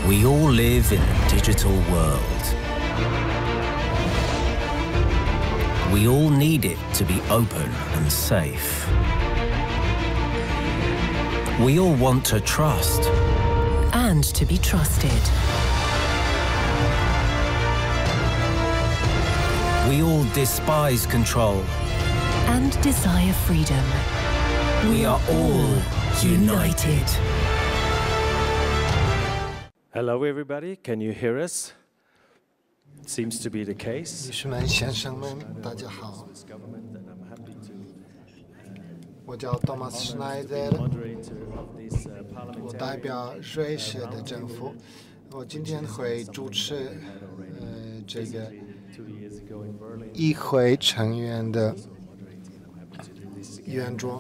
We all live in a digital world. We all need it to be open and safe. We all want to trust. And to be trusted. We all despise control. And desire freedom. We are all united. Hello, everybody. Can you hear us? It seems to be the case. 女士们、先生们，大家好。我叫 Thomas Schneider， 我代表瑞士的政府。我今天会主持这个议会成员的圆桌。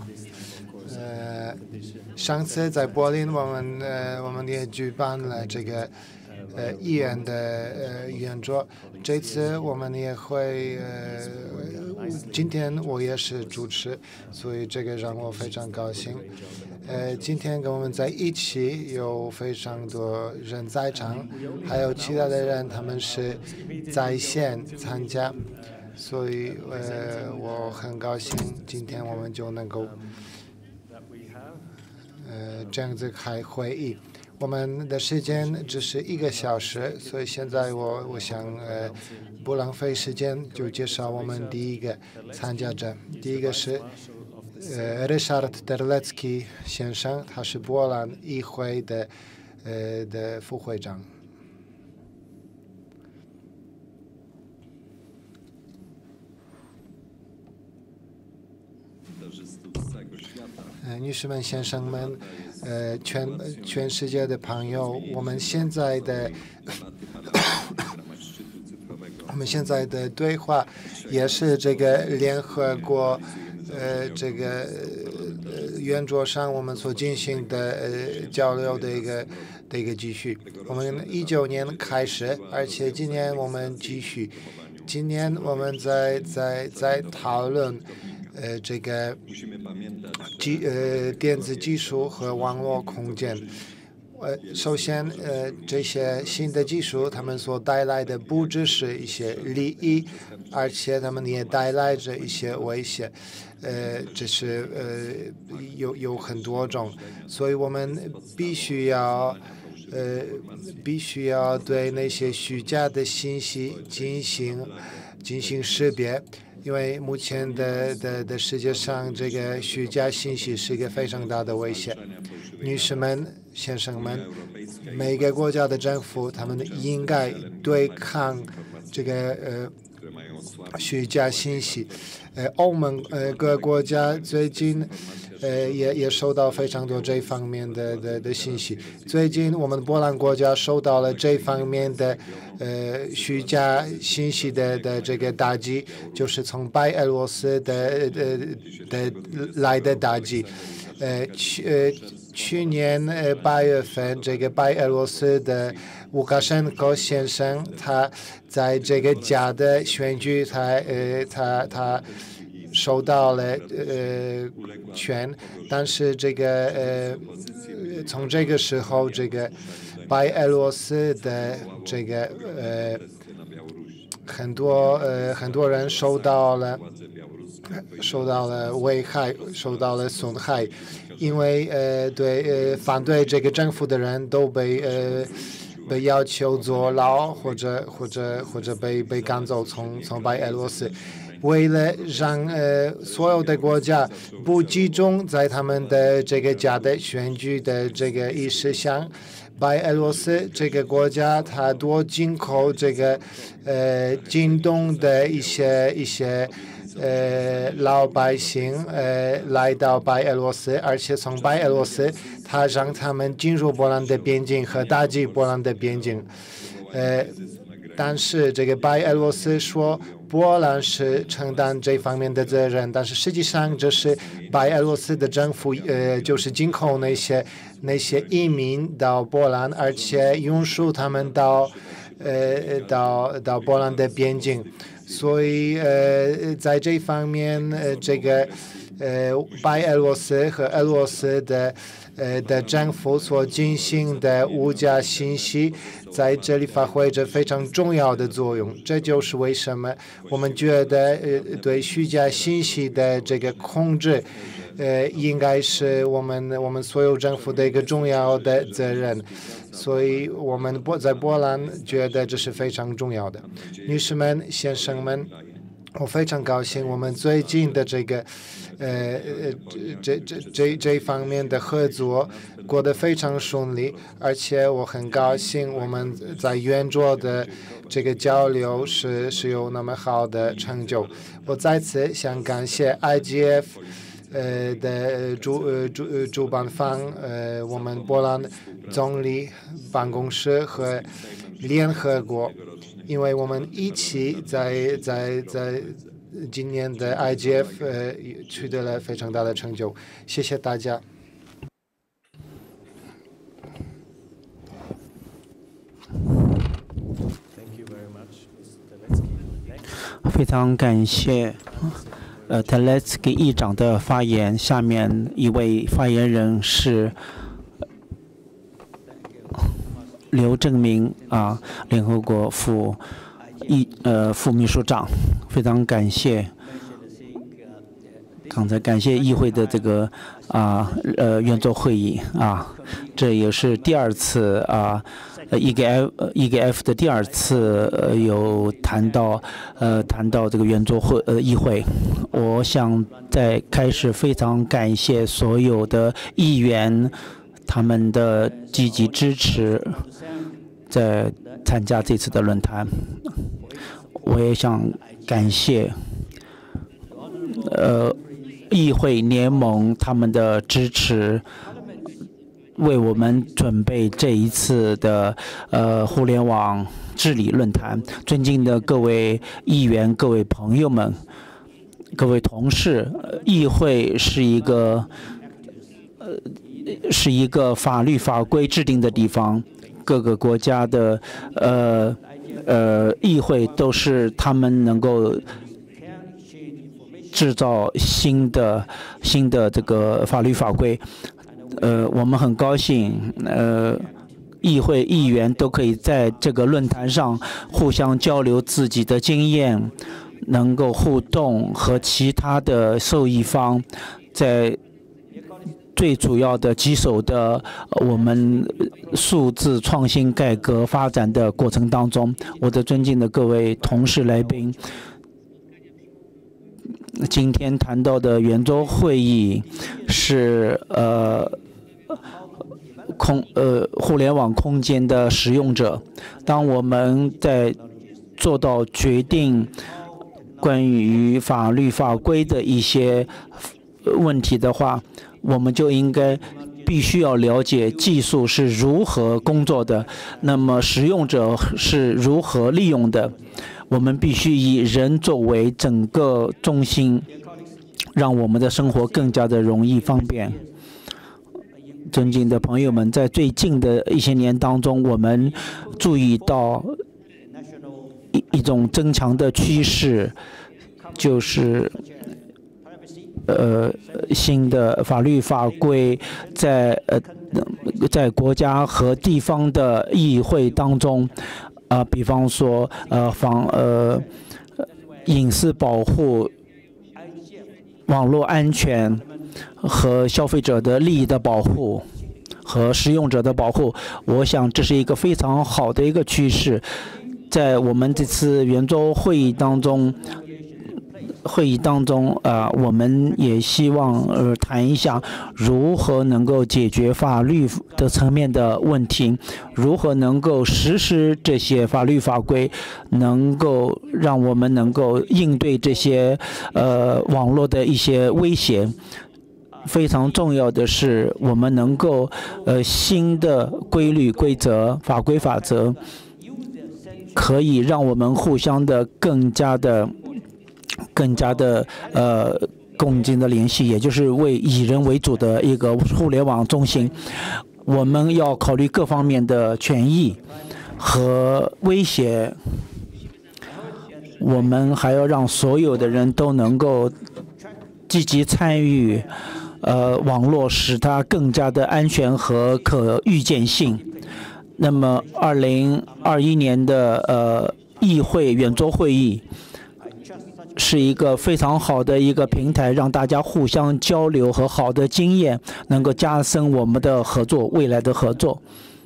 上次在柏林，我们也举办了这个议员的圆桌。这次我们也会今天我也是主持，所以这个让我非常高兴。今天跟我们在一起有非常多人在场，还有其他的人他们是在线参加，所以我很高兴今天我们就能够这样子开会议。我们的时间只是1个小时，所以现在我想不浪费时间，就介绍我们第一个参加者。第一个是Ryszard Terlecki 先生，他是波兰议会的副会长。女士们、先生们，全世界的朋友，我们现在的对话也是这个联合国这个圆桌上我们所进行的交流的一个继续。我们19年开始，而且今年我们继续。今年我们在讨论这个电子技术和网络空间。首先这些新的技术他们所带来的不只是一些利益，而且他们也带来着一些威胁。这是有很多种，所以我们必须要对那些虚假的信息进行识别，因为目前的世界上，这个虚假信息是一个非常大的威胁。女士们、先生们，每个国家的政府他们应该对抗这个虚假信息。欧盟各国家最近也收到非常多这方面的信息。最近我们波兰国家收到了这方面的虚假信息的这个打击，就是从白俄罗斯来的打击。去年8月份，这个白俄罗斯的乌卡申科先生，他在这个假的选举，他收到了权，但是这个从这个时候，这个白俄罗斯的这个很多人受到了危害，受到了损害，因为反对这个政府的人都被要求坐牢，或者被赶走从白俄罗斯。为了让所有的国家不集中在他们的这个假的选举的这个意识上，白俄罗斯这个国家它多进口这个京东的一些老百姓来到白俄罗斯，而且从白俄罗斯它让他们进入波兰的边境和打击波兰的边境。但是这个白俄罗斯说波兰是承担这方面的责任，但是实际上这是白俄罗斯的政府就是进口那些移民到波兰，而且运输他们到波兰的边境。所以在这方面这个白俄罗斯和俄罗斯的的政府所进行的无价信息，在这里发挥着非常重要的作用。这就是为什么我们觉得对虚假信息的这个控制，应该是我们所有政府的一个重要的责任。所以我们在波兰觉得这是非常重要的。女士们、先生们，我非常高兴我们最近的这个这方面的合作过得非常顺利，而且我很高兴我们在圆桌的这个交流是有那么好的成就。我再次想感谢 IGF 的主办方我们波兰总理办公室和联合国，因为我们一起在今年的 IGF 取得了非常大的成就。谢谢大家。 非常感谢Teletsky 议长的发言。下面一位发言人是刘正明联合国副秘书长。非常感谢，刚才感谢议会的这个圆桌会议这也是第二次EGF 的第二次有谈到这个圆桌议会。我想在开始非常感谢所有的议员他们的积极支持，在参加这次的论坛。我也想感谢议会联盟他们的支持，为我们准备这一次的互联网治理论坛。尊敬的各位议员、各位朋友们、各位同事，议会是一个法律法规制定的地方，各个国家的议会都是他们能够制造新的这个法律法规。我们很高兴，议会议员都可以在这个论坛上互相交流自己的经验，能够互动，和其他的受益方在最主要的棘手的我们数字创新改革发展的过程当中。我的尊敬的各位同事来宾，今天谈到的圆桌会议是互联网空间的使用者。当我们在做到决定关于法律法规的一些问题的话，我们就应该必须要了解技术是如何工作的，那么使用者是如何利用的。我们必须以人作为整个中心，让我们的生活更加的容易方便。尊敬的朋友们，在最近的一些年当中，我们注意到一种增强的趋势，就是新的法律法规在国家和地方的议会当中，比方说隐私保护、网络安全和消费者的利益的保护和使用者的保护。我想这是一个非常好的一个趋势。在我们这次圆桌会议当中，我们也希望谈一下如何能够解决法律的层面的问题，如何能够实施这些法律法规，能够让我们能够应对这些网络的一些威胁。非常重要的是，我们能够新的规律、规则、法规、法则，可以让我们互相的更加的共进的联系，也就是为以人为主的一个互联网中心。我们要考虑各方面的权益和威胁，我们还要让所有的人都能够积极参与网络使它更加的安全和可预见性。那么，2021年的议会圆桌会议是一个非常好的一个平台，让大家互相交流和好的经验，能够加深我们的合作，未来的合作。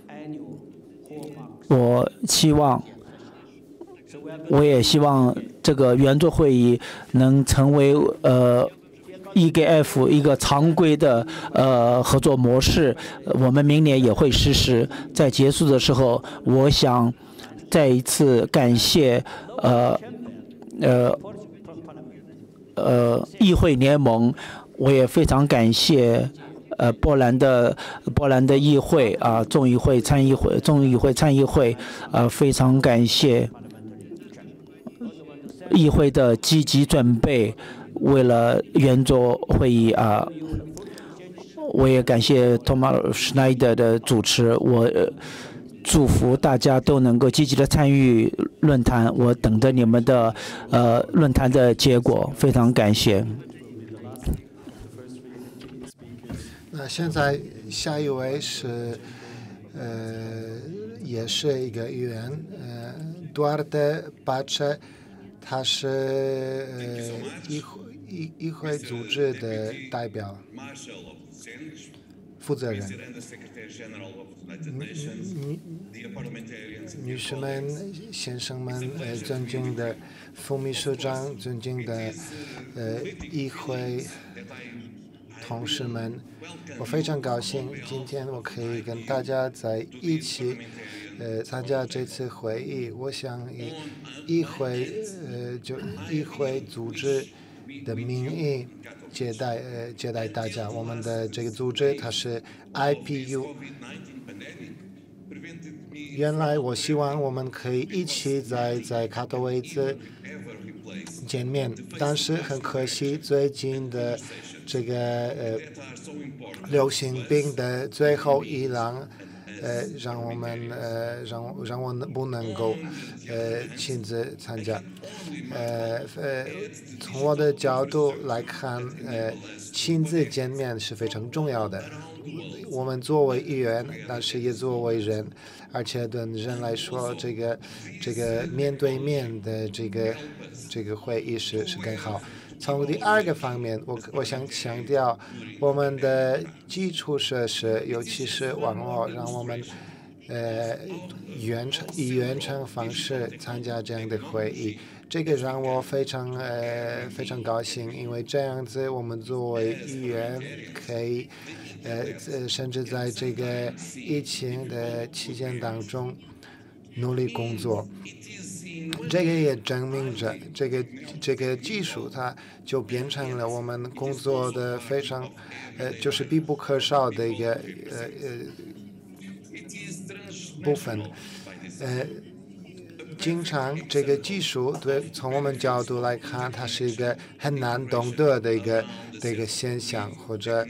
我也希望这个圆桌会议能成为EGF 一个常规的合作模式，我们明年也会实施。在结束的时候，我想再一次感谢议会联盟，我也非常感谢波兰的议会众议会参议会非常感谢议会的积极准备。为了圆桌会议我也感谢 Thomas Schneider 的主持。我祝福大家都能够积极的参与论坛。我等着你们的论坛的结果。非常感谢。 那现在下一位是也是一个议员Duarte Pace， 他是议会组织的代表负责人。女士们、先生们，尊敬的副秘书长，尊敬的议会同事们，我非常高兴今天我可以跟大家在一起参加这次会议。我想以议会组织的名义接待大家。我们的这个组织它是 IPU。原来我希望我们可以一起在卡托维兹见面，但是很可惜，最近的这个流行病的最后一浪，让我不能够亲自参加。从我的角度来看，亲自见面是非常重要的。我们作为议员，但是也作为人，而且对人来说，这个面对面的这个会议是更好。从第二个方面，我想强调我们的基础设施，尤其是网络，让我们以远程方式参加这样的会议，这个让我非常高兴，因为这样子我们作为议员可以甚至在这个疫情的期间当中努力工作。这个也证明着这个技术它就变成了我们工作的非常就是必不可少的一个部分。经常这个技术从我们角度来看，它是一个很难懂得的一个现象，或者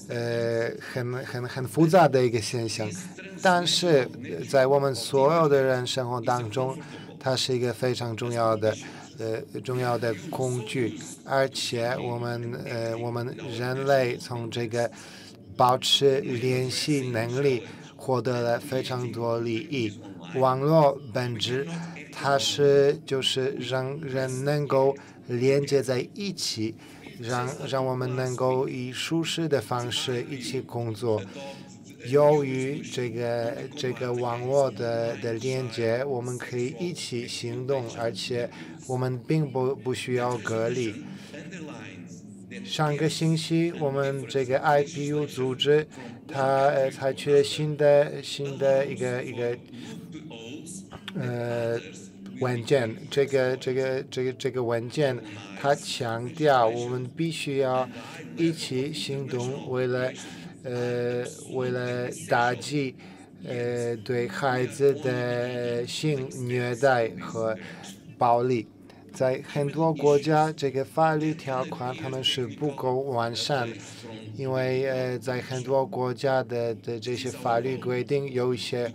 很复杂的一个现象，但是在我们所有的人生活当中，它是一个非常重要的工具，而且我们人类从这个保持联系能力获得了非常多利益。网络本质它就是让人能够连接在一起，让我们能够以舒适的方式一起工作。由于这个网络的连接，我们可以一起行动，而且我们并不需要隔离。上个星期，我们这个 IPU 组织，它采取了新的一个文件。这个文件，它强调我们必须要一起行动，为了打击对孩子的性虐待和暴力。在很多国家，这个法律条款他们是不够完善，因为在很多国家的这些法律规定有一些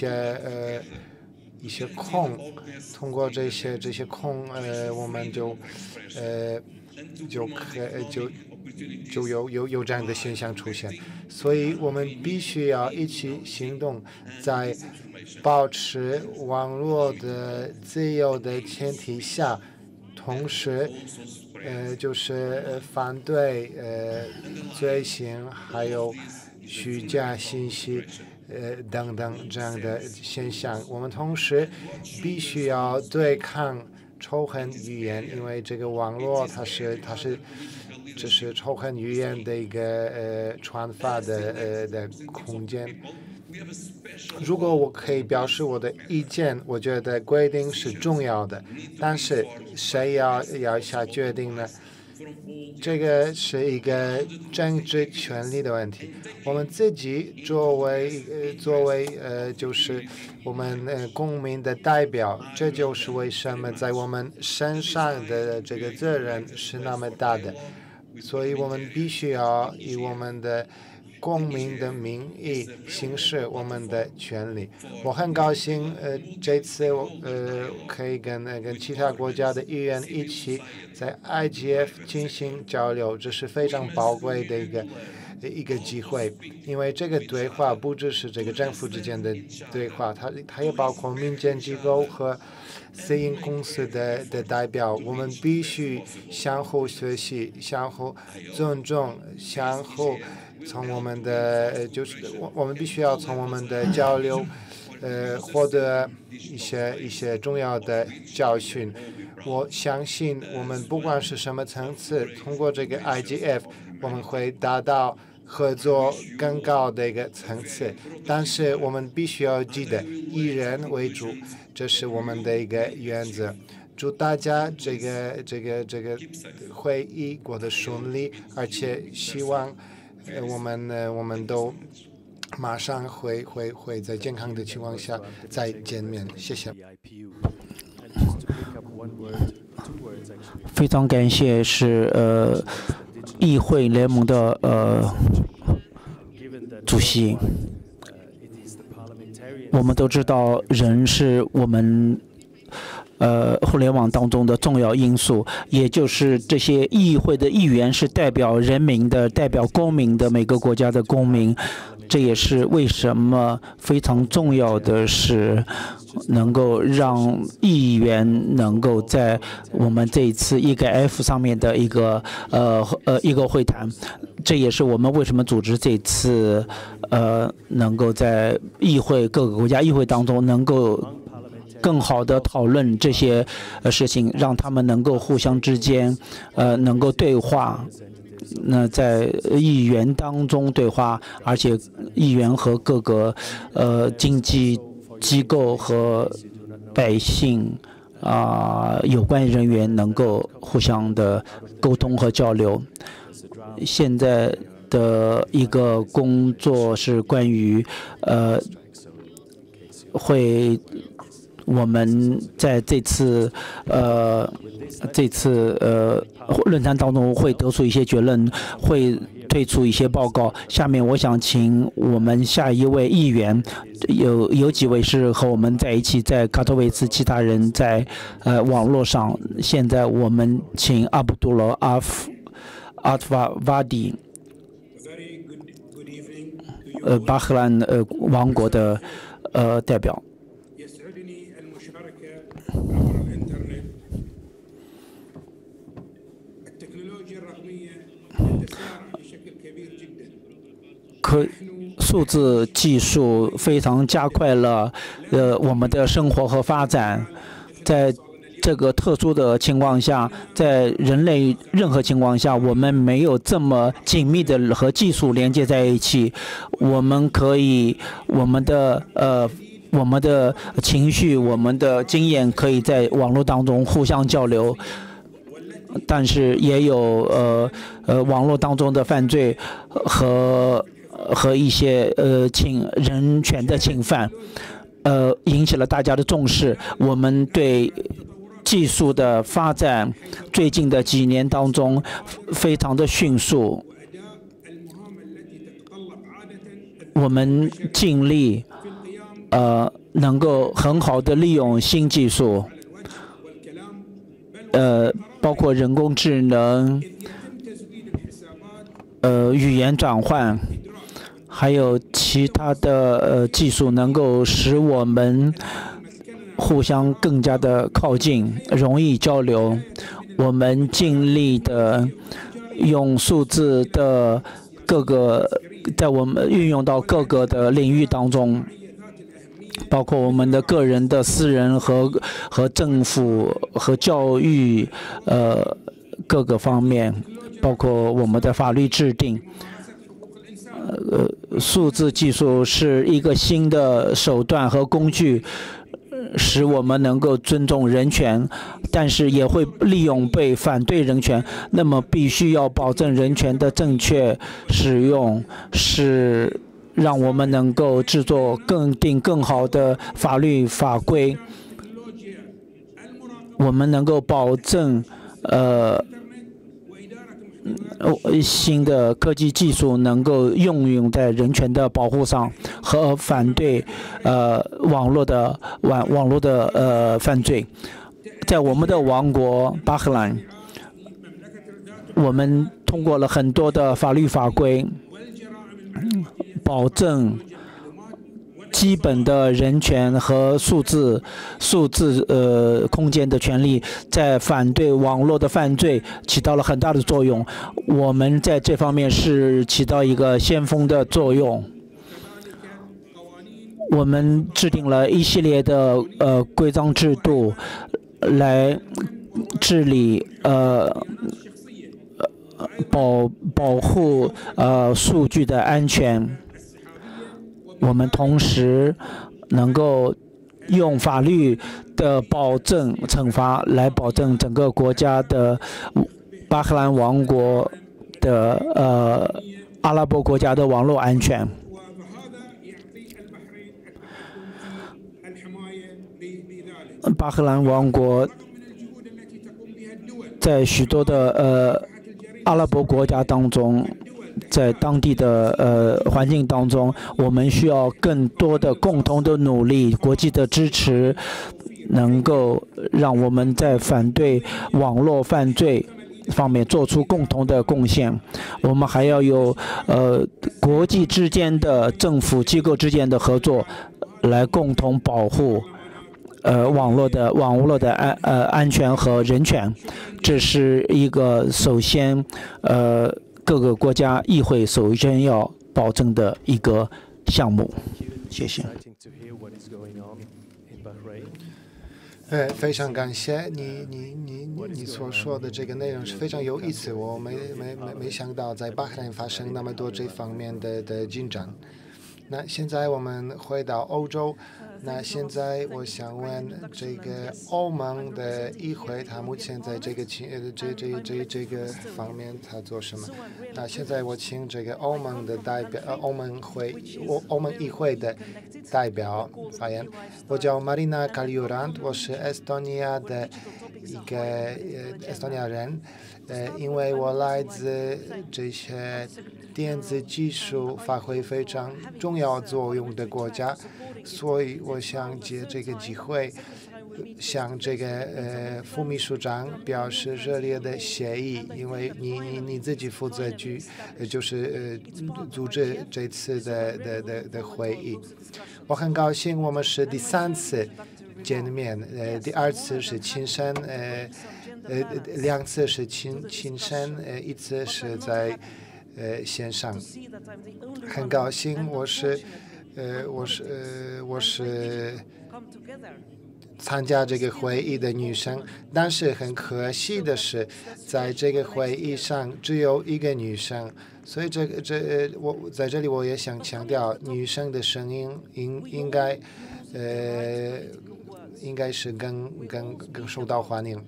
空，通过这些空，我们就有这样的现象出现。所以我们必须要一起行动，在保持网络的自由的前提下，同时就是反对罪行还有虚假信息等等这样的现象。我们同时必须要对抗仇恨语言，因为这个网络这是仇恨语言的一个传发的空间。如果我可以表示我的意见，我觉得规定是重要的，但是谁要下决定呢？这个是一个政治权利的问题。我们自己作为就是我们公民的代表，这就是为什么在我们身上的这个责任是那么大的。所以我们必须要以我们的公民的名义行使我们的权利。我很高兴，这次可以跟其他国家的议员一起在 IGF 进行交流，这是非常宝贵的一个机会。因为这个对话不只是这个政府之间的对话，它也包括民间机构和私营公司的代表。我们必须相互学习、相互尊重、相互从我们的我们必须要从我们的交流获得一些重要的教训。我相信我们不管是什么层次，通过这个 IGF 我们会达到合作更高的一个层次，但是我们必须要记得以人为主，这是我们的一个原则。祝大家这个会议过得顺利，而且希望我们都马上会在健康的情况下再见面。谢谢。 非常感谢是议会联盟的主席。我们都知道人是我们互联网当中的重要因素，也就是这些议会的议员是代表人民的、代表公民的，每个国家的公民。这也是为什么非常重要的是能够让议员能够在我们这一次 EGF 上面的一个会谈。这也是我们为什么组织这次能够在议会各个国家议会当中能够更好的讨论这些事情，让他们能够互相之间能够对话。那在议员当中对话，而且议员和各个经济机构和百姓有关人员能够互相的沟通和交流。现在的一个工作是关于我们在这次论坛当中会得出一些结论，会推出一些报告。下面我想请我们下一位议员，有几位是和我们在一起，在卡托维茨，其他人在网络上。现在我们请阿卜杜勒阿法瓦迪，巴赫兰王国的代表。数字技术非常加快了我们的生活和发展。在这个特殊的情况下，在人类任何情况下，我们没有这么紧密的和技术连接在一起。我们可以我们的情绪、我们的经验可以在网络当中互相交流，但是也有网络当中的犯罪和一些人权的侵犯，引起了大家的重视。我们对技术的发展最近的几年当中非常的迅速，我们尽力能够很好的利用新技术，包括人工智能。 语言转换，还有其他的技术，能够使我们互相更加的靠近，容易交流。我们尽力的用数字的各个，在我们运用到各个的领域当中，包括我们的个人的、私人和政府和教育，各个方面，包括我们的法律制定。数字技术是一个新的手段和工具，使我们能够尊重人权，但是也会利用被反对人权。那么必须要保证人权的正确使用，是让我们能够制作更好的法律法规。我们能够保证新的科技技术能够应用在人权的保护上，和反对网络的犯罪。在我们的王国巴赫兰，我们通过了很多的法律法规，保证基本的人权和数字空间的权利，在反对网络的犯罪起到了很大的作用。我们在这方面是起到一个先锋的作用。我们制定了一系列的规章制度，来治理保护数据的安全。我们同时能够用法律的保证惩罚来保证整个国家的巴赫兰王国的阿拉伯国家的网络安全。巴赫兰王国在许多的阿拉伯国家当中，在当地的环境当中，我们需要更多的共同的努力，国际的支持，能够让我们在反对网络犯罪方面做出共同的贡献。我们还要有国际之间的政府机构之间的合作，来共同保护网络的安全和人权。这是一个首先各个国家议会首先要保证的一个项目。谢谢。 非常感谢你所说的这个内容是非常有意思，我没想到在巴赫兰发生那么多这方面的进展。那现在我们回到欧洲，那现在我想问这个欧盟的议会，他目前在这个方面他做什么？那现在我请这个欧盟的代表，欧盟议会的代表发言。我叫 Marina Kaljurand， 我是エストニア的一个エストニア人，因为我来自这些电子技术发挥非常重要作用的国家，所以我想借这个机会向这个副秘书长表示热烈的谢意，因为你自己负责就是组织这次的会议。我很高兴我们是第3次见面，第2次是亲身，2次是亲身，1次是在线上。很高兴我是参加这个会议的女生，但是很可惜的是，在这个会议上只有一个女生，所以我在这里我也想强调，女生的声音应该是更受到欢迎。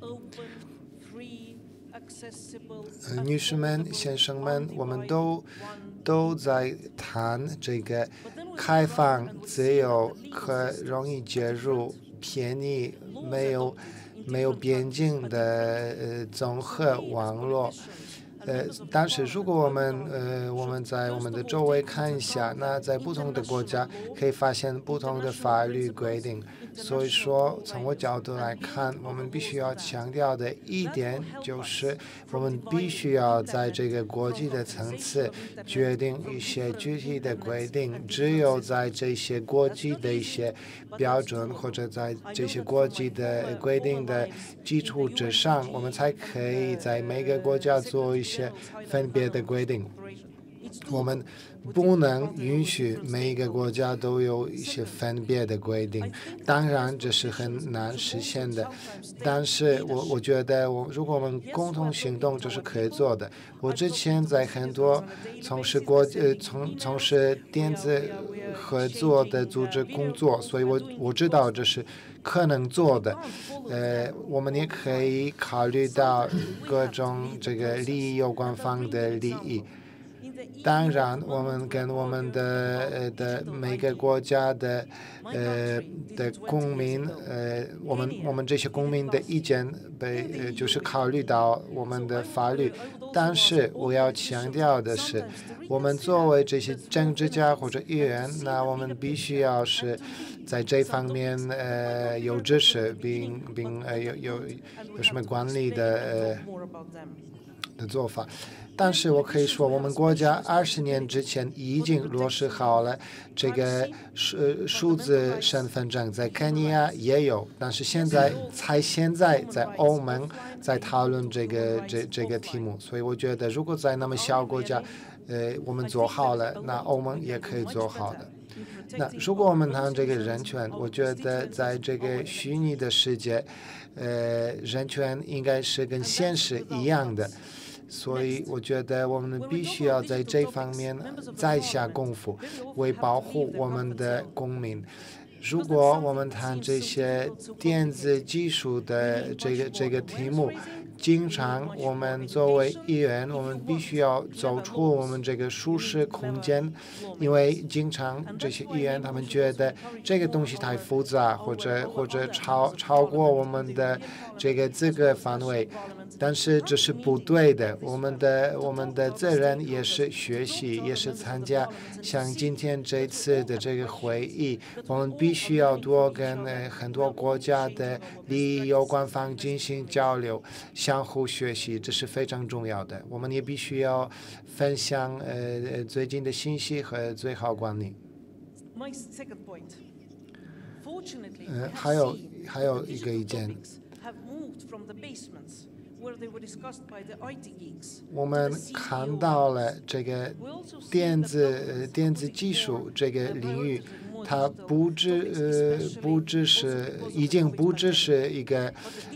女士们、先生们，我们都在谈这个开放、自由和容易接入、便宜、没有边境的综合网络。 但是如果我们在我们的周围看一下，那在不同的国家可以发现不同的法律规定。所以说，从我角度来看，我们必须要强调的一点就是，我们必须要在这个国际的层次决定一些具体的规定。只有在这些国际的一些标准或者在这些国际的规定的基础之上，我们才可以在每个国家做一些分别的规定。我们不能允许每一个国家都有一些分别的规定，当然这是很难实现的。但是我觉得如果我们共同行动，这是可以做的。我之前在很多从事电子合作的组织工作，所以我知道这是可能做的。我们也可以考虑到各种这个利益有关方的利益。当然，我们跟我们的每个国家的公民，我们这些公民的意见就是考虑到我们的法律。但是我要强调的是，我们作为这些政治家或者议员，那我们必须要是在这方面有知识，并有什么管理的做法。但是我可以说，我们国家20年之前已经落实好了这个数字身份证，在肯尼亚也有，但是现在在欧盟在讨论这个题目，所以我觉得如果在那么小国家，我们做好了，那欧盟也可以做好的。那如果我们谈这个人权，我觉得在这个虚拟的世界，人权应该是跟现实一样的。所以我觉得我们必须要在这方面再下功夫，为保护我们的公民。如果我们谈这些电子技术的这个题目，经常我们作为议员，我们必须要走出我们这个舒适空间，因为经常这些议员他们觉得这个东西太复杂，或者超过我们的这个资格范围。但是这是不对的，我们的责任也是学习，也是参加像今天这次的这个会议，我们必须要多跟很多国家的利益有关方进行交流，相互学习，这是非常重要的。我们也必须要分享最近的信息和最好管理。还有一个意见。我们看到了这个电子技术这个领域，它已经不只是一个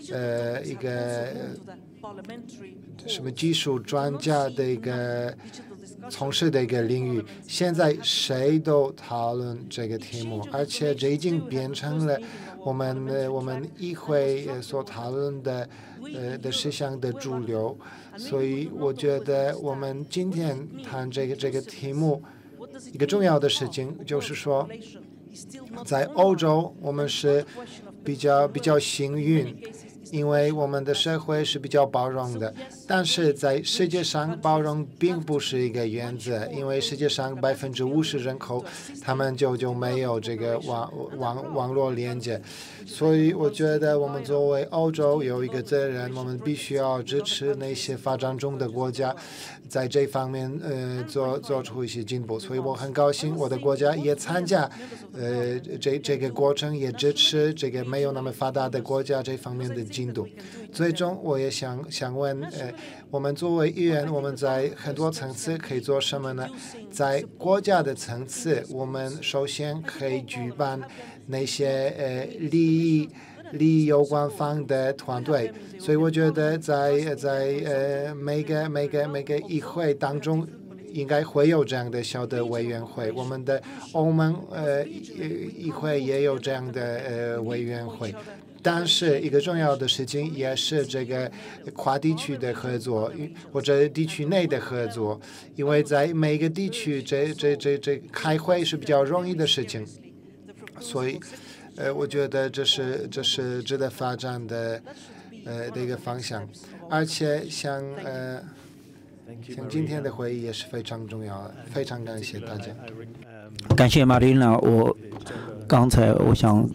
什么技术专家的一个从事的一个领域。现在谁都讨论这个题目，而且这已经变成了我们议会所讨论的事项的主流。所以我觉得我们今天谈这个题目，一个重要的事情就是说，在欧洲我们是比较幸运，因为我们的社会是比较包容的。但是在世界上，包容并不是一个原则，因为世界上50%人口他们就没有这个网络连接。所以我觉得我们作为欧洲有一个责任，我们必须要支持那些发展中的国家在这方面做出一些进步。所以我很高兴我的国家也参加这个过程，也支持这个没有那么发达的国家这方面的进度。最终我也想问我们作为议员，我们在很多层次可以做什么呢？在国家的层次，我们首先可以举办那些利益有关方的团队。所以我觉得在每个议会当中，应该会有这样的小的委员会。我们的欧盟议会也有这样的委员会。但是一个重要的事情也是这个跨地区的合作，或者地区内的合作，因为在每个地区这开会是比较容易的事情。所以我觉得这是值得发展的一个方向。而且像像今天的会议也是非常重要的，非常感谢大家。 感谢玛丽娜。刚才我想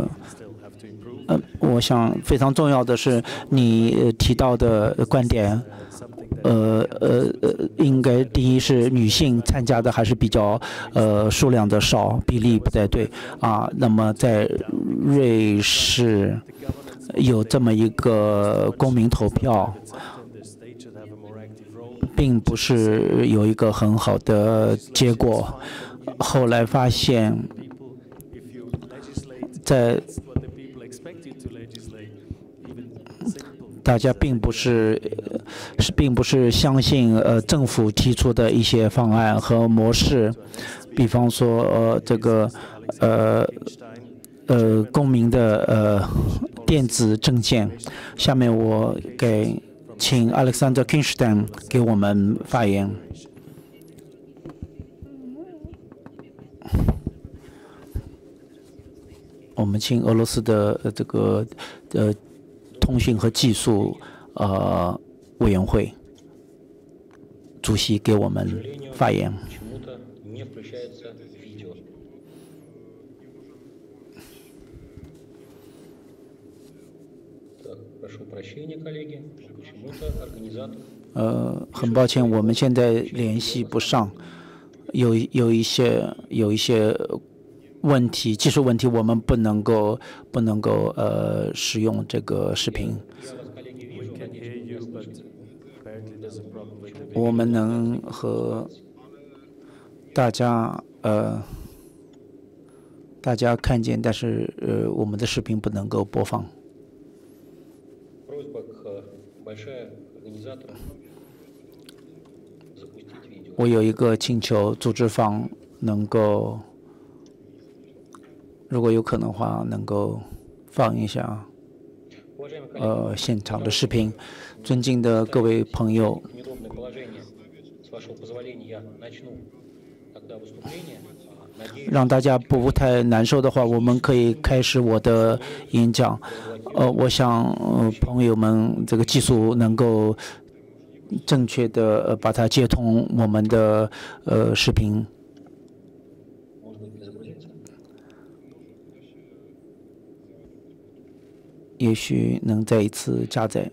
我想非常重要的是你提到的观点。应该第一是女性参加的还是比较数量的少，比例不太对啊。那么在瑞士有这么一个公民投票，并不是有一个很好的结果。后来发现，大家并不是相信政府提出的一些方案和模式，比方说这个公民的电子证件。下面我请 Alexander Kinstein 给我们发言。我们请俄罗斯的这个通讯和技术委员会主席给我们发言。很抱歉，我们现在联系不上，有一些问题，技术问题，我们不能够使用这个视频。我们能和大家看见，但是我们的视频不能够播放。我有一个请求，组织方能够，如果有可能的话，能够放一下现场的视频。尊敬的各位朋友，让大家不太难受的话，我们可以开始我的演讲。我想朋友们这个技术能够正确的把它接通我们的视频。也许能再一次加载。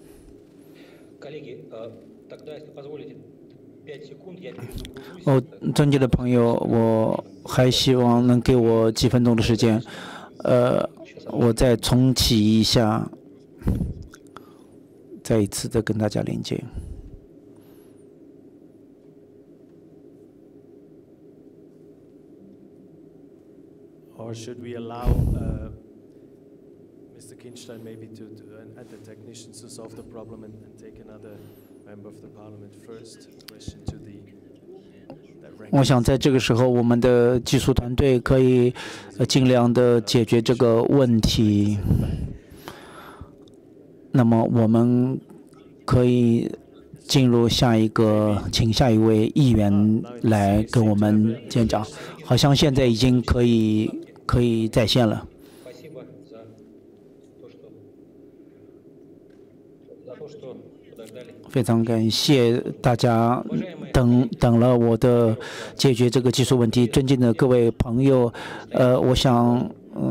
尊敬的朋友，我还希望能给我几分钟的时间。我再重启一下，再一次的跟大家连接。 Or should we allow Mr. Kinstein maybe and the technicians to solve the problem and take another member of the parliament first? Question to the 我想在这个时候，我们的技术团队可以尽量的解决这个问题。那么我们可以进入下一个，请下一位议员来跟我们演讲。好像现在已经可以在线了。非常感谢大家等了我的解决这个技术问题。尊敬的各位朋友，我想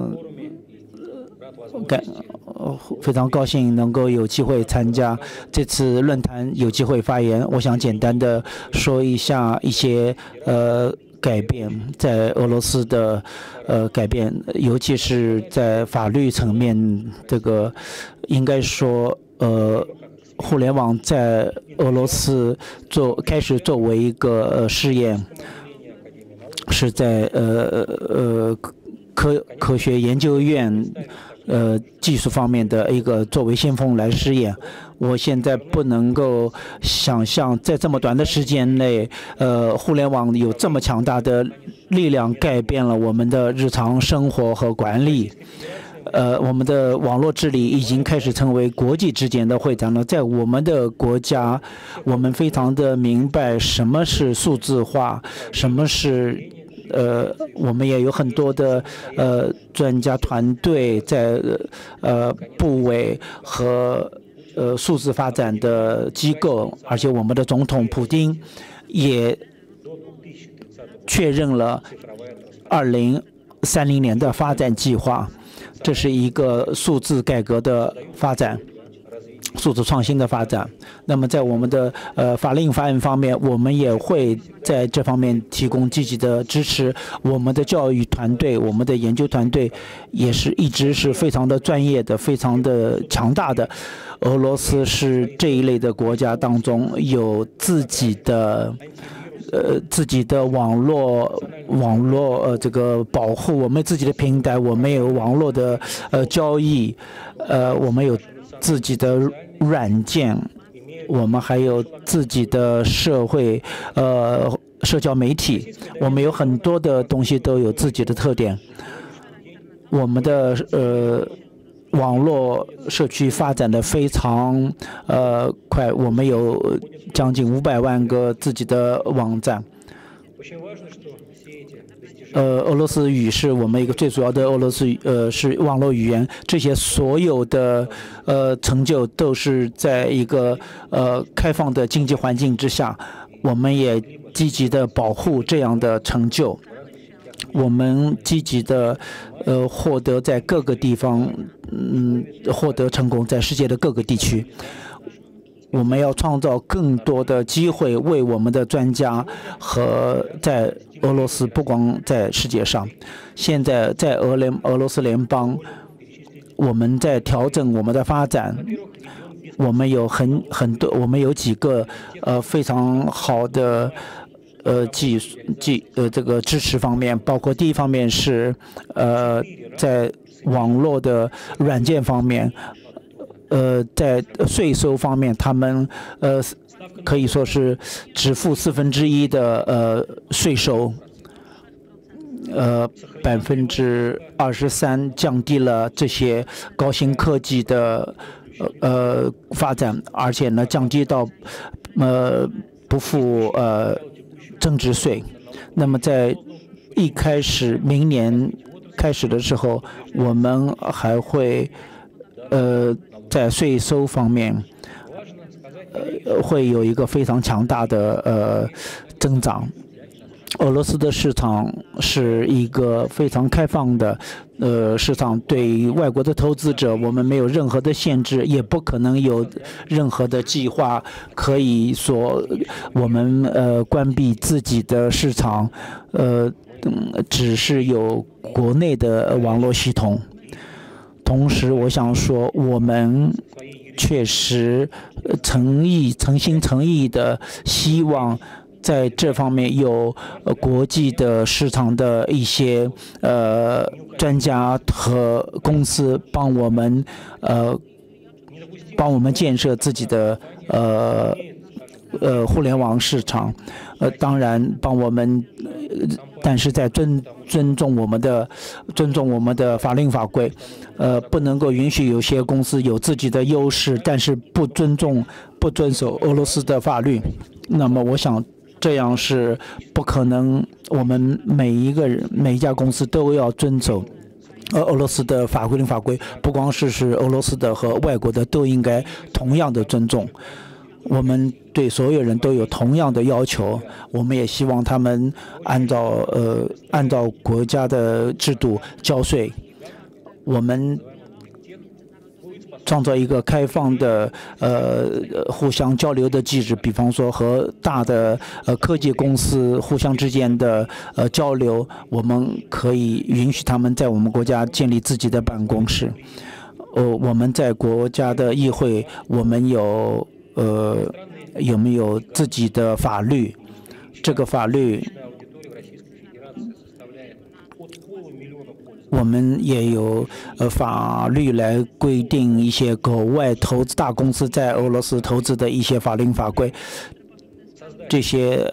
非常高兴能够有机会参加这次论坛，有机会发言。我想简单的说一下一些改变，在俄罗斯的改变，尤其是在法律层面，这个应该说互联网在俄罗斯开始作为一个试验，是在科学研究院技术方面的一个作为先锋来试验。我现在不能够想象在这么短的时间内，互联网有这么强大的力量改变了我们的日常生活和管理。我们的网络治理已经开始成为国际之间的会谈了。在我们的国家，我们非常的明白什么是数字化，什么是我们也有很多的专家团队在部委和数字发展的机构，而且我们的总统普京也确认了2030年的发展计划。这是一个数字改革的发展，数字创新的发展。那么在我们的法令法案方面，我们也会在这方面提供积极的支持。我们的教育团队，我们的研究团队也是一直是非常的专业的，非常的强大的。俄罗斯是这一类的国家当中有自己的网络这个保护，我们自己的平台，我们有网络的交易，我们有自己的软件，我们还有自己的社交媒体，我们有很多的东西都有自己的特点。我们的网络社区发展的非常快，我们有将近500万个自己的网站。俄罗斯语是我们一个最主要的俄罗斯是网络语言。这些所有的成就都是在一个开放的经济环境之下，我们也积极的保护这样的成就。我们积极的获得在各个地方获得成功，在世界的各个地区。我们要创造更多的机会，为我们的专家和在俄罗斯，不光在世界上。现在在俄罗斯联邦，我们在调整我们的发展。我们有我们有几个非常好的这个支持方面，包括第一方面是在网络的软件方面。在税收方面，他们可以说是只付1/4的税收，23%降低了这些高新科技的发展，而且呢降低到不付增值税。那么在明年开始的时候，我们还会在税收方面，会有一个非常强大的增长。俄罗斯的市场是一个非常开放的市场，对于外国的投资者，我们没有任何的限制，也不可能有任何的计划可以说我们关闭自己的市场，只是有国内的网络系统。同时，我想说，我们确实诚心诚意的希望在这方面有国际的市场的一些专家和公司帮我们建设自己的互联网市场，当然帮我们，但是在尊重我们的法令法规，不能够允许有些公司有自己的优势，但是不遵守俄罗斯的法律。那么我想这样是不可能，我们每一家公司都要遵守俄罗斯的法规，不光是俄罗斯的和外国的都应该同样的尊重。我们对所有人都有同样的要求，我们也希望他们按照国家的制度交税。我们创造一个开放的互相交流的机制，比方说和大的科技公司互相之间的交流，我们可以允许他们在我们国家建立自己的办公室。我们在国家的议会，我们有没有自己的法律？这个法律，我们也有法律来规定一些国外大公司在俄罗斯投资的一些法令法规。这些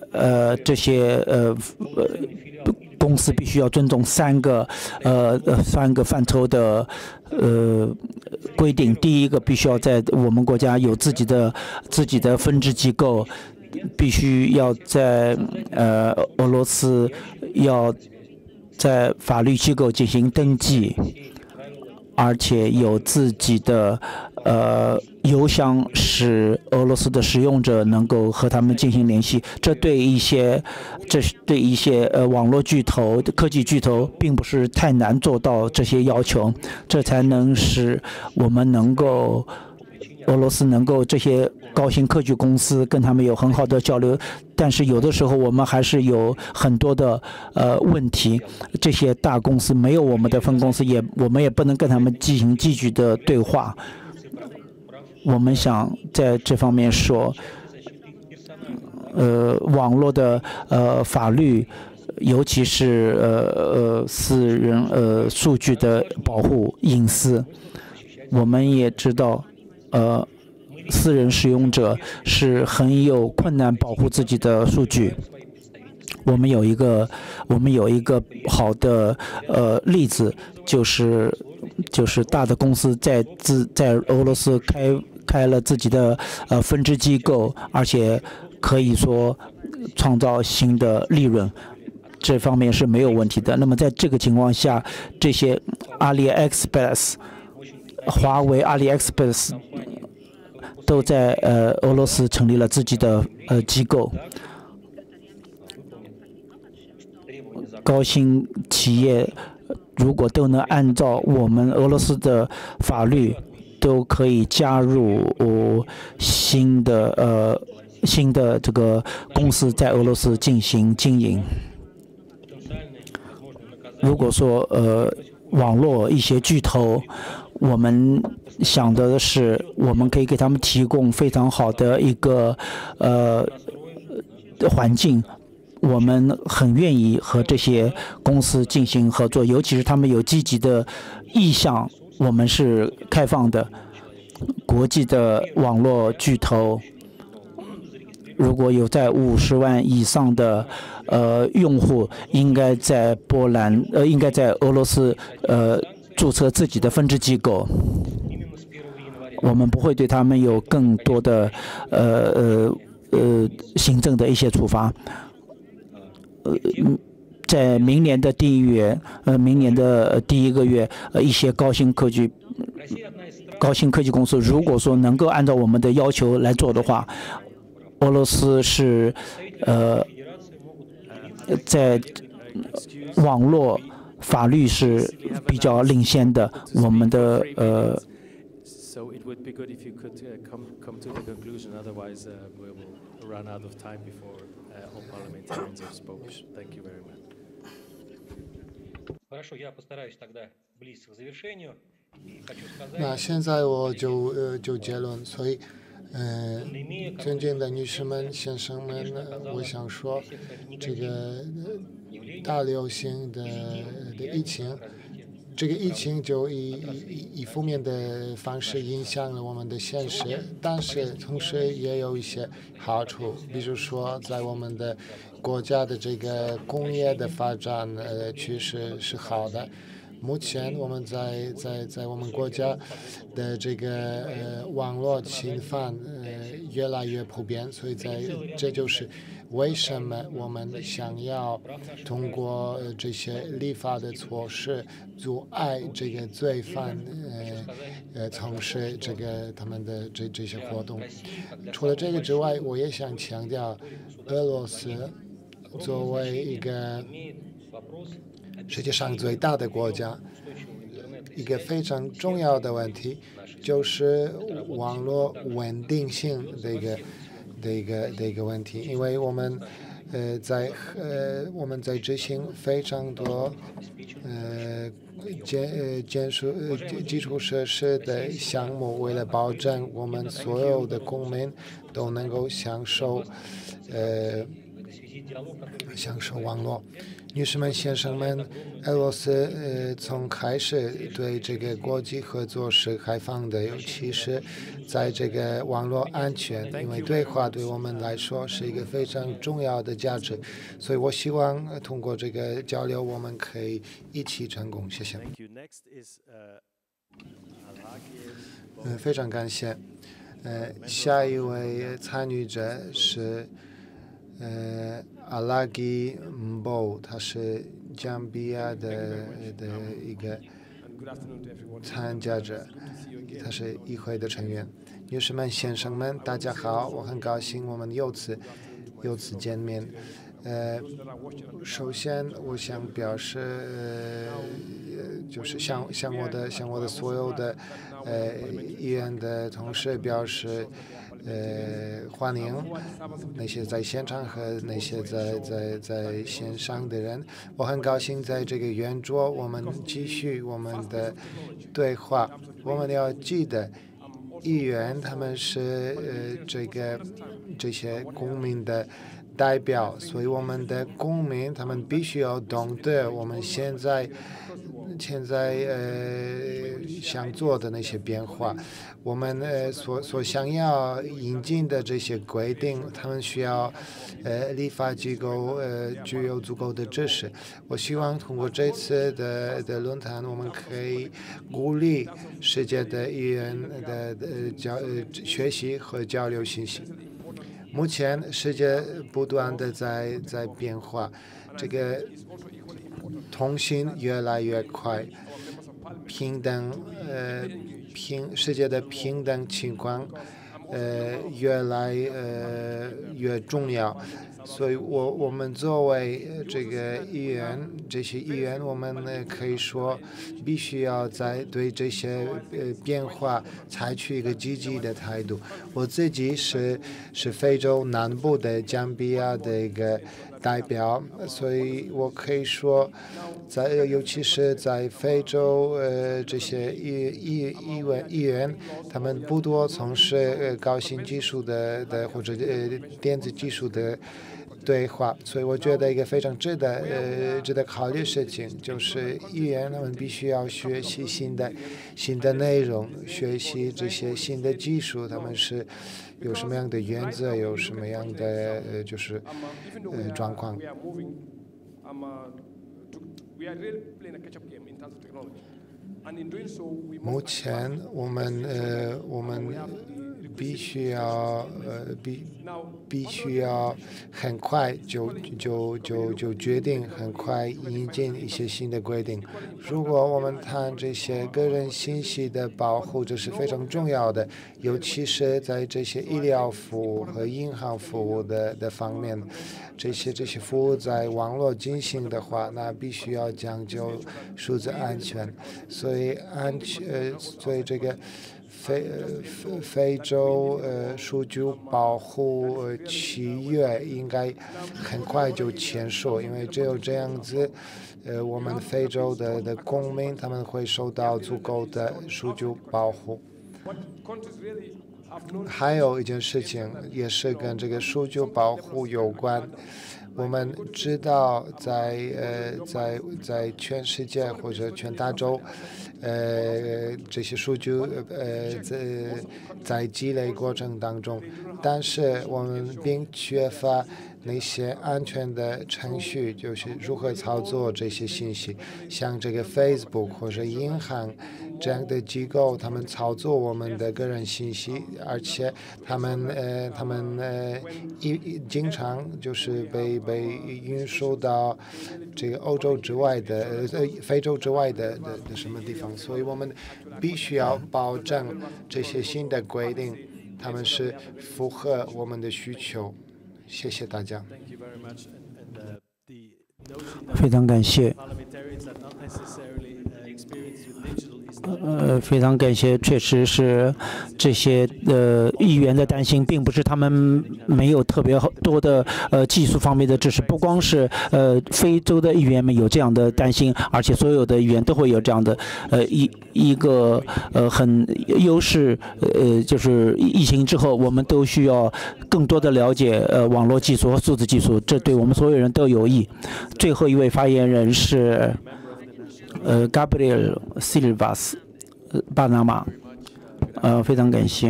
公司必须要尊重三个范畴的规定。第一个，必须要在我们国家有自己的分支机构，必须要在俄罗斯要在法律机构进行登记， 而且有自己的邮箱，使俄罗斯的使用者能够和他们进行联系。这对一些网络巨头、科技巨头并不是太难做到这些要求，这才能使我们能够俄罗斯能够这些高新科技公司跟他们有很好的交流。但是有的时候我们还是有很多的问题，这些大公司没有我们的分公司，我们也不能跟他们进行积极的对话。我们想在这方面说，网络的法律，尤其是私人数据的保护隐私，我们也知道私人使用者是很有困难保护自己的数据。我们有一个好的例子，就是大的公司在俄罗斯开了自己的分支机构，而且可以说创造新的利润，这方面是没有问题的。那么在这个情况下，这些AliExpress、华为、AliExpress都在俄罗斯成立了自己的机构。高新企业如果都能按照我们俄罗斯的法律，都可以加入新的这个公司在俄罗斯进行经营。如果说网络一些巨头，我们想的是，我们可以给他们提供非常好的一个环境。我们很愿意和这些公司进行合作，尤其是他们有积极的意向，我们是开放的。国际的网络巨头，如果有在50万以上的用户，应该在应该在俄罗斯注册自己的分支机构。我们不会对他们有更多的行政的一些处罚。在明年的第一个月，一些高新科技公司，如果说能够按照我们的要求来做的话，俄罗斯是在网络法律是比较领先的。我们的 So it would be good if you could come to the conclusion. Otherwise, we will run out of time before all parliamentarians have spoken. Thank you very much. Хорошо, я постараюсь тогда близко к завершению. 那现在我就结论，所以尊敬的女士们、先生们，我想说，这个大流行的疫情。这个疫情就以负面的方式影响了我们的现实，但是同时也有一些好处，比如说在我们的国家的这个工业的发展趋势是好的。目前我们在我们国家的这个网络侵犯越来越普遍，所以这就是为什么我们想要通过这些立法的措施阻碍这个罪犯从事他们的这些活动。除了这个之外，我也想强调，俄罗斯作为一个世界上最大的国家，一个非常重要的问题就是网络稳定性的一个问题，因为我们在执行非常多基础设施的项目，为了保证我们所有的公民都能够享受网络。女士们、先生们，俄罗斯从开始对这个国际合作是开放的，尤其是在这个网络安全，因为对话对我们来说是一个非常重要的价值，所以我希望通过这个交流，我们可以一起成功。谢谢。非常感谢。下一位参与者是Alagi Mbo， 他是加比亚的一个参加者，他是议会的成员。女士们、先生们，大家好，我很高兴我们又次见面。首先我想表示，就是向我的所有的议员的同事表示欢迎，那些在现场和那些在线上的人。我很高兴在这个圆桌我们继续我们的对话。我们要记得，议员他们是这些公民的代表，所以我们的公民他们必须要懂得我们现在想做的那些变化，我们所想要引进的这些规定，他们需要立法机构具有足够的知识。我希望通过这次的论坛，我们可以鼓励世界的议员的学习和交流信息。目前世界不断的在变化，这个通信越来越快，世界的平等情况越来越重要。所以我们作为这些议员，我们可以说必须要对这些变化采取一个积极的态度。我自己是非洲南部的加比亚的一个代表，所以我可以说，尤其是在非洲，这些议员，他们不多从事高新技术的或者电子技术的对话，所以我觉得一个非常值得考虑的事情，就是议员他们必须要学习新的内容，学习这些新的技术，他们是有什么样的原则，有什么样的状况。目前我们必须要很快就决定，很快引进一些新的规定。如果我们谈这些个人信息的保护，这是非常重要的，尤其是在这些医疗服务和银行服务的方面，这些服务在网络进行的话，那必须要讲究数字安全，所以这个非洲数据保护契约应该很快就签署，因为只有这样子，我们非洲的公民他们会受到足够的数据保护。还有一件事情也是跟这个数据保护有关。我们知道在全世界或者全大洲，这些数据在积累过程当中，但是我们并缺乏那些安全的程序，就是如何操作这些信息，像这个 Facebook 或者银行这样的机构，他们操作我们的个人信息，而且他们经常就是被运输到这个欧洲之外的非洲之外的什么地方，所以我们必须要保证这些新的规定，他们是符合我们的需求。谢谢大家。 非常感谢。非常感谢，确实是这些议员的担心，并不是他们没有特别多的技术方面的知识，不光是非洲的议员们有这样的担心，而且所有的议员都会有这样的一个很优势，就是疫情之后，我们都需要更多的了解网络技术和数字技术，这对我们所有人都有益。最后一位发言人是Gabriel Silvas， 巴拿马。非常感谢。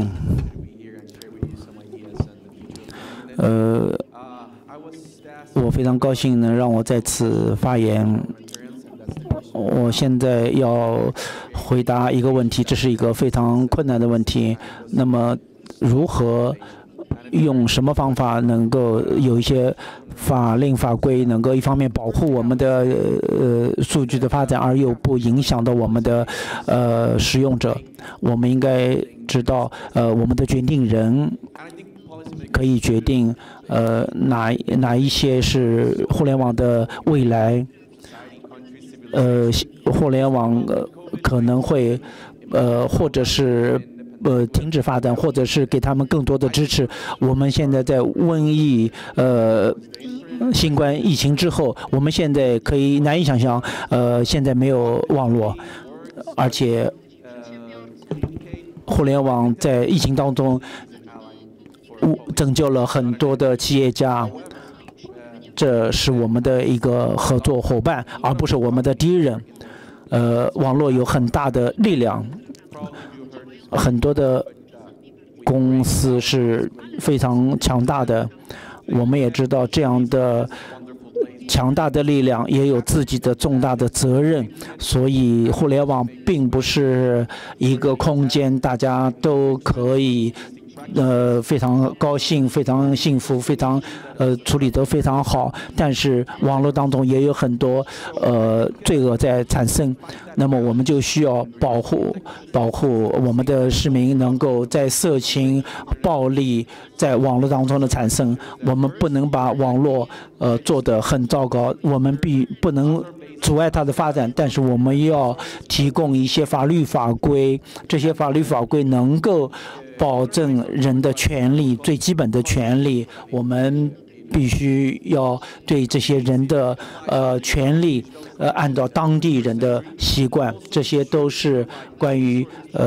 我非常高兴能让我在此发言。我现在要回答一个问题，这是一个非常困难的问题。那么，如何用什么方法能够有一些法令法规能够一方面保护我们的数据的发展，而又不影响到我们的使用者。我们应该知道，我们的决定人可以决定哪一些是互联网的未来。互联网可能会或者是停止发展，或者是给他们更多的支持。我们现在在瘟疫新冠疫情之后，我们现在可以难以想象现在没有网络，而且互联网在疫情当中拯救了很多的企业家。这是我们的一个合作伙伴，而不是我们的敌人。网络有很大的力量，很多的公司是非常强大的。我们也知道，这样的强大的力量也有自己的重大的责任。所以，互联网并不是一个空间，大家都可以。非常高兴，非常幸福，非常处理得非常好。但是网络当中也有很多罪恶在产生，那么我们就需要保护我们的市民能够在色情、暴力在网络当中的产生。我们不能把网络做得很糟糕，我们不能阻碍它的发展，但是我们要提供一些法律法规，这些法律法规能够保证人的权利，最基本的权利。我们必须要对这些人的权利按照当地人的习惯，这些都是关于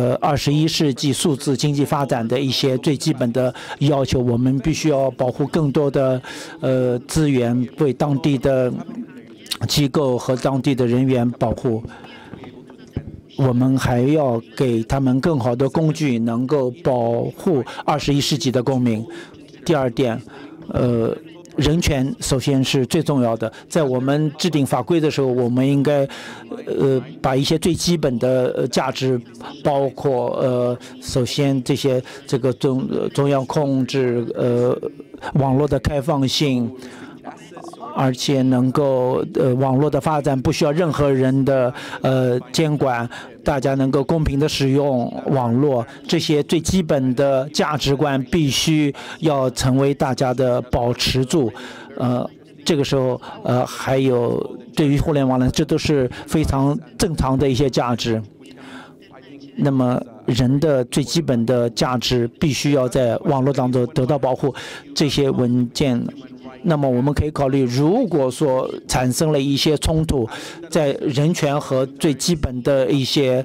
21世纪数字经济发展的一些最基本的要求。我们必须要保护更多的资源，为当地的机构和当地的人员保护。我们还要给他们更好的工具，能够保护21世纪的公民。第二点，人权首先是最重要的。在我们制定法规的时候，我们应该把一些最基本的价值，包括首先这个中央控制，网络的开放性。而且能够网络的发展不需要任何人的监管，大家能够公平的使用网络，这些最基本的价值观必须要成为大家的保持住。这个时候还有对于互联网呢，这都是非常正常的一些价值。那么人的最基本的价值必须要在网络当中得到保护，这些文件。那么我们可以考虑，如果说产生了一些冲突，在人权和最基本的一些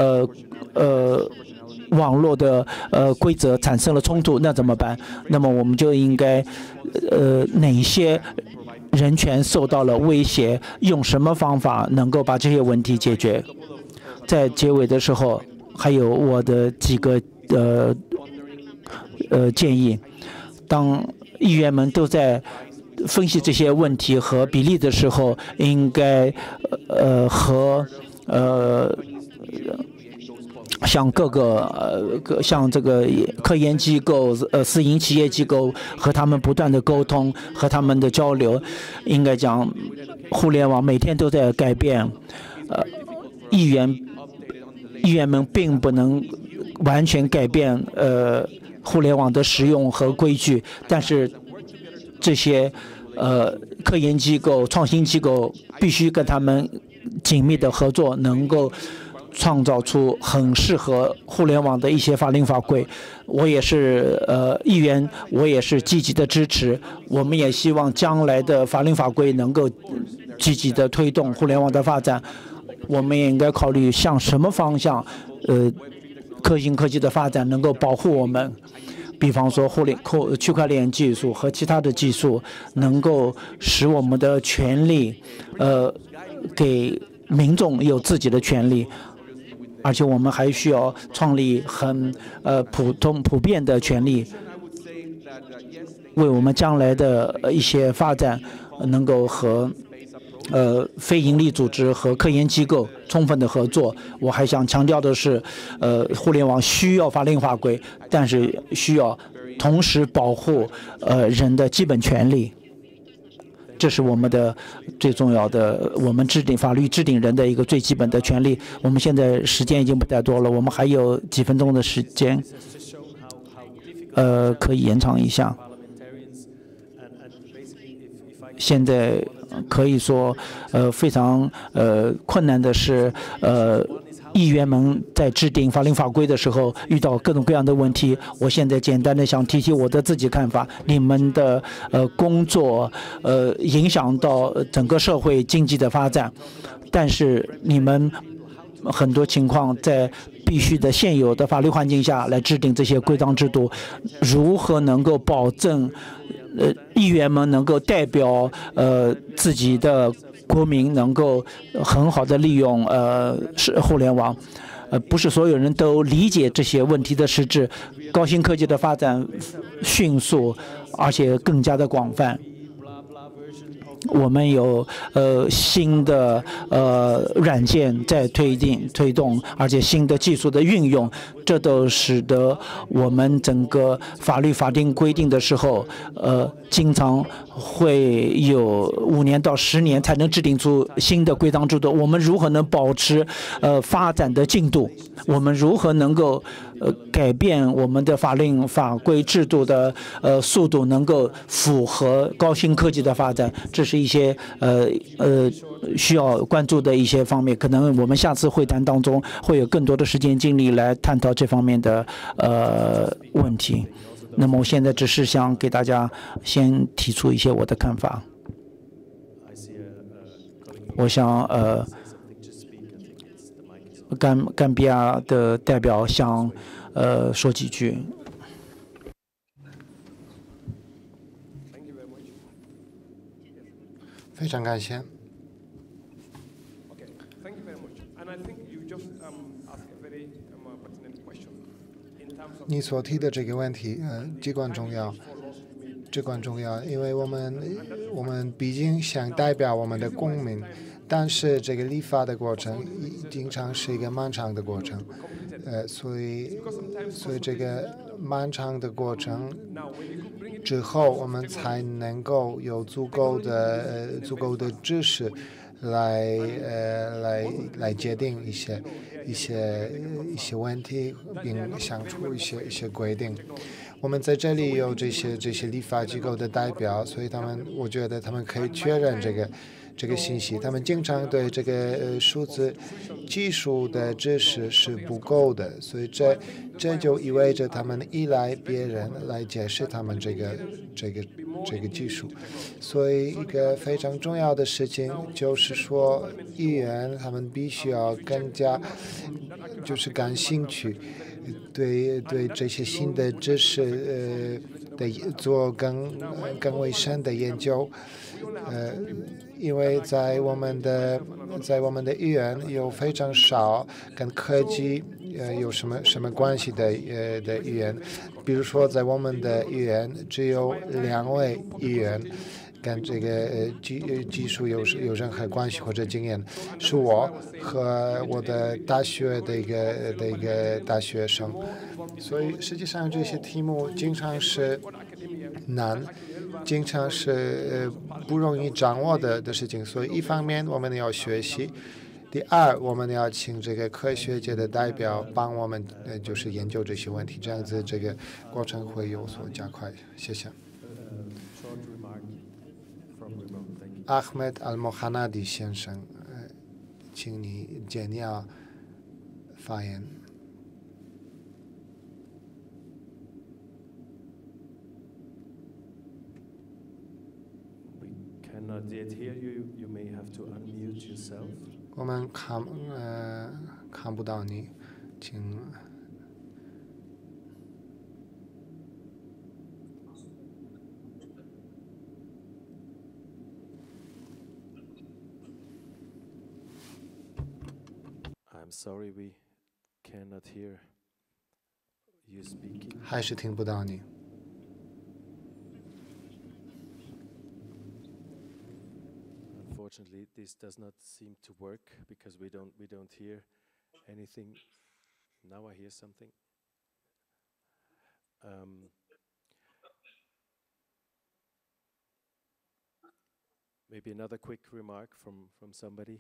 网络的规则产生了冲突，那怎么办？那么我们就应该哪些人权受到了威胁，用什么方法能够把这些问题解决？在结尾的时候，还有我的几个建议。当议员们都在分析这些问题和比例的时候，应该和像像这个科研机构、私营企业机构和他们不断的沟通和他们的交流。应该讲，互联网每天都在改变，议员们并不能完全改变互联网的使用和规矩，但是这些科研机构、创新机构必须跟他们紧密的合作，能够创造出很适合互联网的一些法令法规。我也是议员，我也是积极的支持。我们也希望将来的法令法规能够积极的推动互联网的发展。我们也应该考虑向什么方向科技的发展能够保护我们。比方说区块链技术和其他的技术能够使我们的权利给民众有自己的权利，而且我们还需要创立很普遍的权利，为我们将来的一些发展能够和非营利组织和科研机构充分的合作。我还想强调的是，互联网需要法令法规，但是需要同时保护人的基本权利。这是我们的最重要的，我们法律制定人的一个最基本的权利。我们现在时间已经不太多了，我们还有几分钟的时间，可以延长一下。现在可以说，非常困难的是，议员们在制定法令法规的时候遇到各种各样的问题。我现在简单的想提我的自己看法。你们的工作影响到整个社会经济的发展，但是你们很多情况在必须的现有的法律环境下来制定这些规章制度，如何能够保证议员们能够代表自己的国民能够很好的利用互联网，不是所有人都理解这些问题的实质。高新科技的发展迅速，而且更加的广泛。我们有新的软件在推动，而且新的技术的运用，这都使得我们整个法律法定规定的时候，经常会有5年到10年才能制定出新的规章制度。我们如何能保持发展的进度？我们如何能够改变我们的法令法规制度的速度，能够符合高新科技的发展？这是一些需要关注的一些方面。可能我们下次会谈当中会有更多的时间精力来探讨这方面的问题。那么我现在只是想给大家先提出一些我的看法。我想甘比亚的代表想说几句。 非常感谢。你所提的这个问题，至关重要，至关重要，因为我们毕竟想代表我们的公民，但是这个立法的过程经常是一个漫长的过程，所以这个漫长的过程之后，我们才能够有足够的知识来界定一些问题，并想出一些规定。我们在这里有这些立法机构的代表，所以我觉得他们可以确认这个信息。他们经常对这个数字技术的知识是不够的，所以这就意味着他们依赖别人来解释他们这个技术。所以一个非常重要的事情就是说，议员他们必须要更加感兴趣，对这些新的知识做更为深的研究。因为在我们的议员有非常少跟科技有什么关系的议员，比如说在我们的议员只有2位议员跟这个技术有任何关系或者经验，是我和我的大学的一个大学生。所以实际上这些题目经常是难，经常是不容易掌握的事情。所以一方面我们要学习，第二我们要请这个科学界的代表帮我们研究这些问题，这样子这个过程会有所加快。谢谢。Ahmed Al-Mohanadi 先生，请你简要发言。 Cannot yet hear you. You may have to unmute yourself. 我们看不到你，请。 I'm sorry, we cannot hear you speaking. 还是听不到你。 Unfortunately, this does not seem to work because we don't hear anything. Now I hear something. Maybe another quick remark from somebody.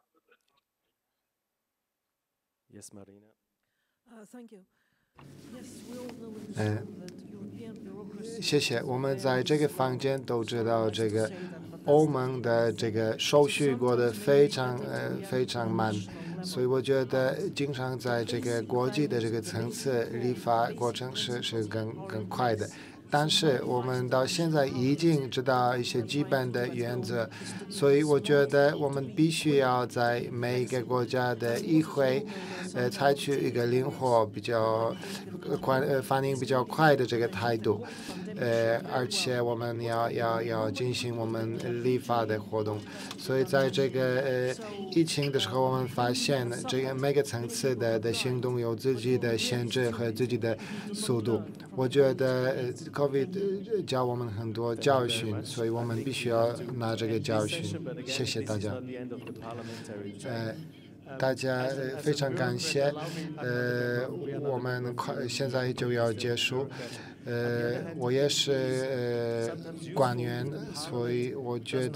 Yes, Marina. Thank you. Yes, we all know that European bureaucracy. 谢谢。我们在这个房间都知道，这个欧盟的这个手续过得非常慢，所以我觉得经常在这个国际的这个层次，立法过程是更快的。但是我们到现在已经知道一些基本的原则，所以我觉得我们必须要在每一个国家的议会，采取一个灵活、比较反应比较快的这个态度，而且我们要进行我们立法的活动。所以在这个疫情的时候，我们发现这个每个层次的行动有自己的限制和自己的速度。我觉得COVID 教我们很多教训，所以我们必须要拿这个教训。谢谢大家。大家非常感谢。我们现在就要结束。我也是官员，所以我觉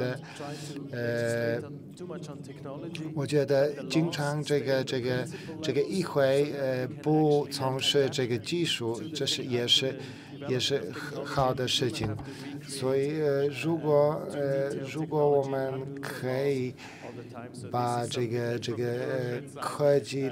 得经常这个议会不从事这个技术，这也是好的事情。所以如果我们可以把这个科技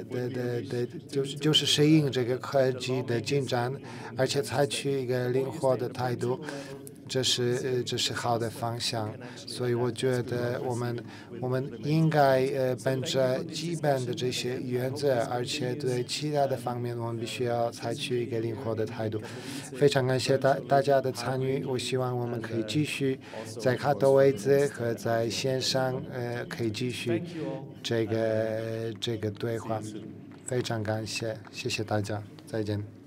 就是适应这个科技的进展，而且采取一个灵活的态度，这是好的方向。所以我觉得我们应该本着基本的这些原则，而且对其他的方面我们必须要采取一个灵活的态度。非常感谢大家的参与，我希望我们可以继续在卡多维兹和在线上可以继续这个对话。非常感谢，谢谢大家，再见。